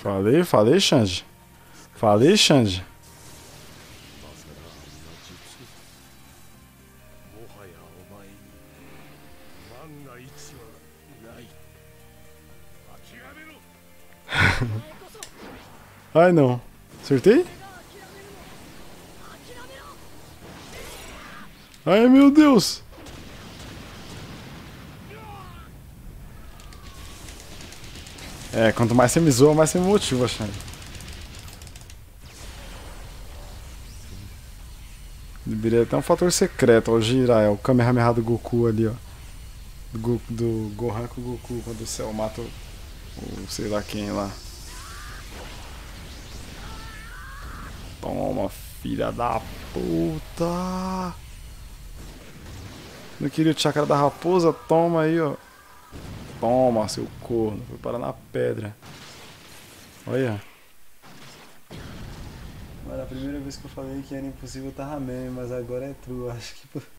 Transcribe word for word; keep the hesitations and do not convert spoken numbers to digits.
Falei, falei, Xande. Falei, Xande. Ai, não. Acertei? Ai, meu Deus. É, quanto mais você me zoa, mais você me motiva, Xande. Liberei até um fator secreto, ó, o Jiraiya, o Kamehameha do Goku ali, ó. Do, Go, do Gohan com o Goku, quando o céu mata o, o sei lá quem lá. Toma, filha da puta. Não queria o chakra da raposa? Toma aí, ó. Toma, seu corno. Foi parar na pedra. Olha. Mano, a primeira vez que eu falei que era impossível tava meme, mas agora é true. Acho que